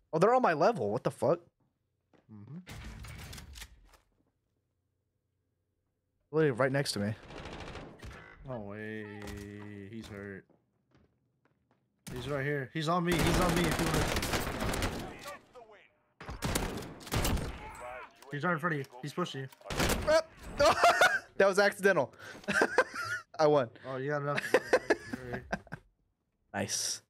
Oh, they're on my level. What the fuck? Mm-hmm. Literally right next to me. Oh wait, he's hurt. He's right here. He's on me. He's on me. If you wanna... He's right in front of you. He's pushing you. That was accidental. I won. Oh, you got enough. Nice.